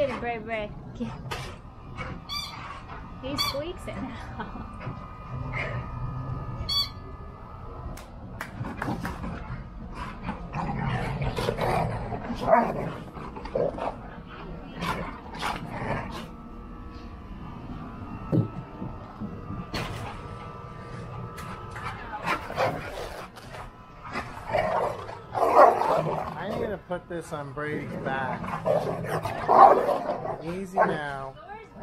Get it, Bray Bray. Get it. He squeaks it now. I'm gonna put this on Brady's back. Easy now.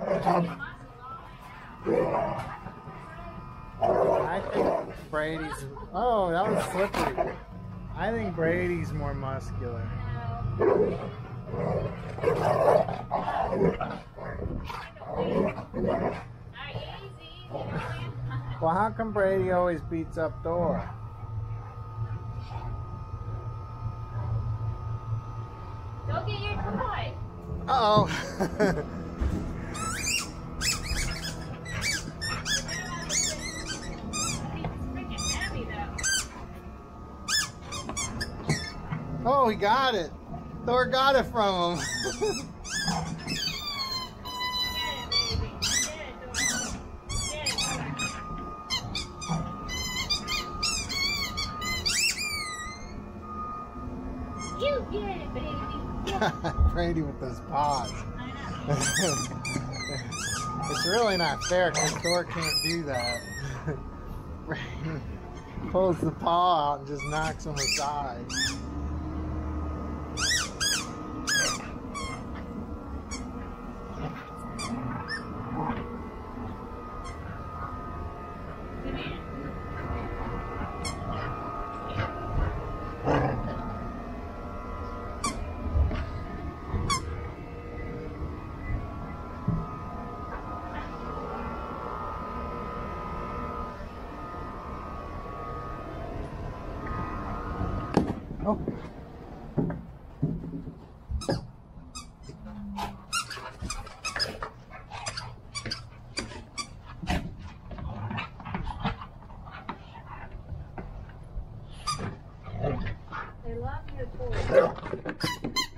I think Brady's. Oh, that was slippery. I think Brady's more muscular. Well, how come Brady always beats up Thor? Go get your toy. Uh-oh. Oh, he got it. Thor got it from him. You get it, baby. Brady with those paws. It's really not fair because Thor can't do that. Brady pulls the paw out and just knocks him aside. Oh. They love your toys.